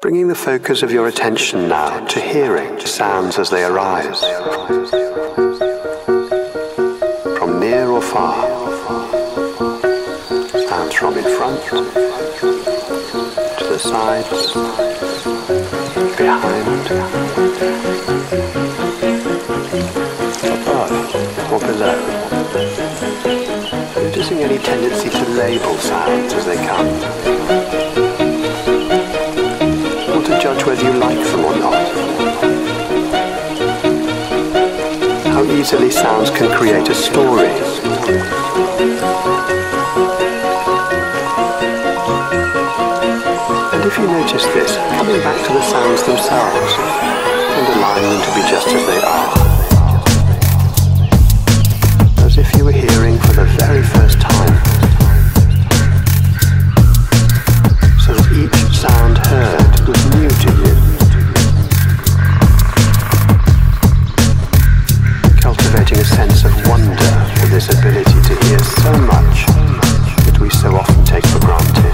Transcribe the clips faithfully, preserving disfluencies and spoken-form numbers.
Bringing the focus of your attention now to hearing sounds as they arise, from near or far, sounds from in front, to the sides, behind, above or below. Noticing any tendency to label sounds as they come, or to judge whether you like them or not. How easily sounds can create a story. And if you notice this, coming back to the sounds themselves and allowing them to be just as they are, as if you were hearing for the very first time, so that each sound heard was new to you, cultivating a sense of wonder for this ability to hear so much that we so often take for granted.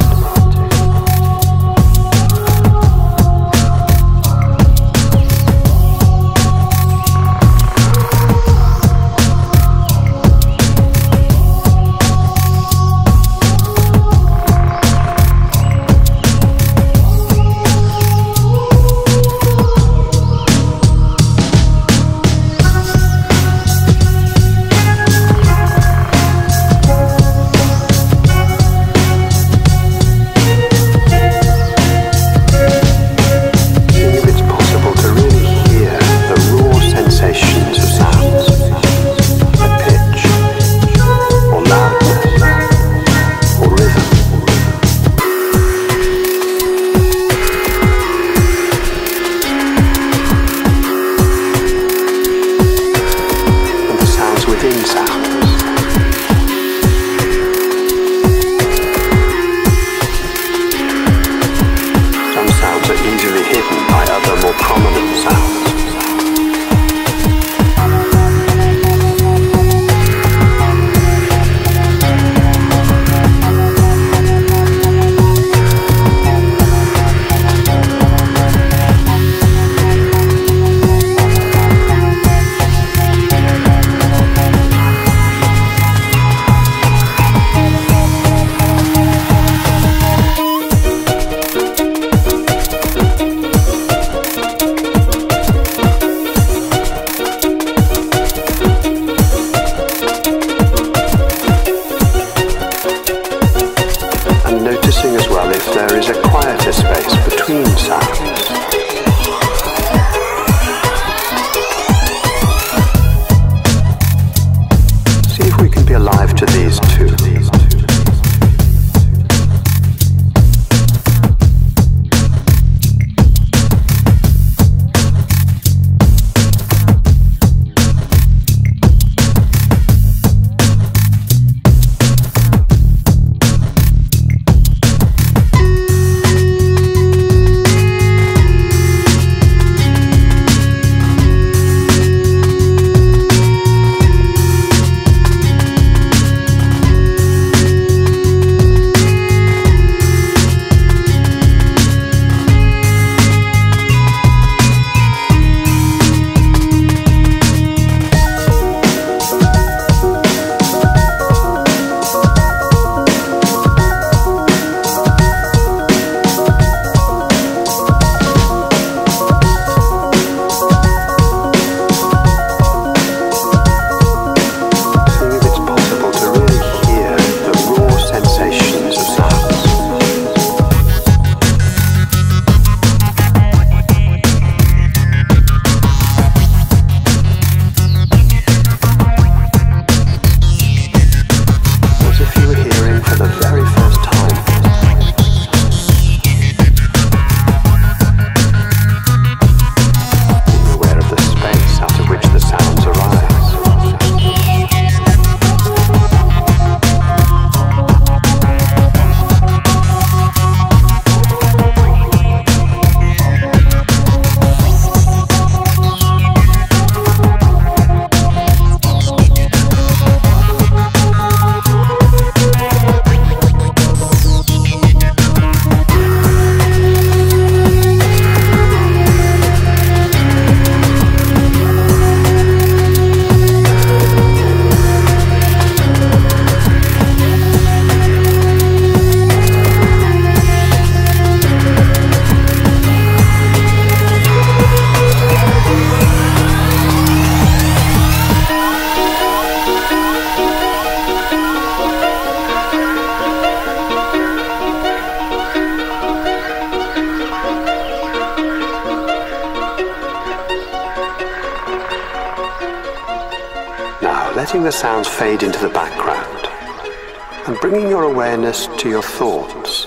letting the sounds fade into the background and bringing your awareness to your thoughts,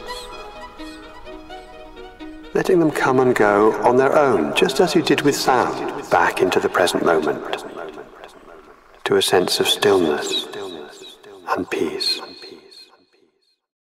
letting them come and go on their own, just as you did with sound, back into the present moment, to a sense of stillness and peace.